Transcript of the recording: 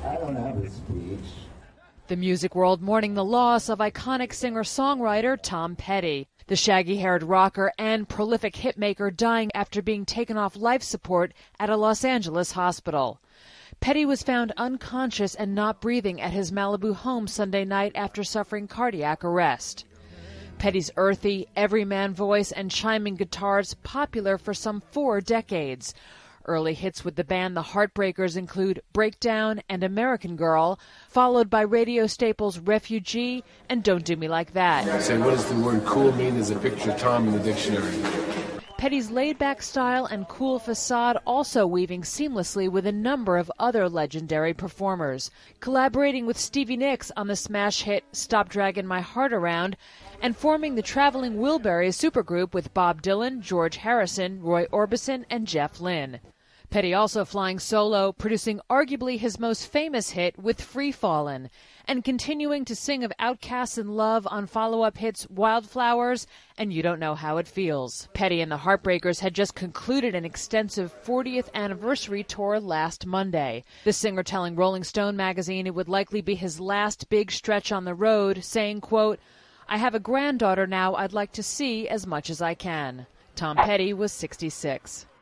I don't have a speech. The music world mourning the loss of iconic singer-songwriter Tom Petty. The shaggy-haired rocker and prolific hitmaker dying after being taken off life support at a Los Angeles hospital. Petty was found unconscious and not breathing at his Malibu home Sunday night after suffering cardiac arrest. Petty's earthy, everyman voice and chiming guitars popular for some 4 decades. Early hits with the band The Heartbreakers include Breakdown and American Girl, followed by radio staples Refugee and Don't Do Me Like That. Say, what does the word cool mean as a picture of Tom in the dictionary? Petty's laid-back style and cool facade also weaving seamlessly with a number of other legendary performers, collaborating with Stevie Nicks on the smash hit Stop Draggin' My Heart Around, and forming the Traveling Wilburys supergroup with Bob Dylan, George Harrison, Roy Orbison, and Jeff Lynne. Petty also flying solo, producing arguably his most famous hit with Free Fallin', and continuing to sing of outcasts and love on follow-up hits Wildflowers and You Don't Know How It Feels. Petty and the Heartbreakers had just concluded an extensive 40th anniversary tour last Monday. The singer telling Rolling Stone magazine it would likely be his last big stretch on the road, saying, quote, "I have a granddaughter now I'd like to see as much as I can." Tom Petty was 66.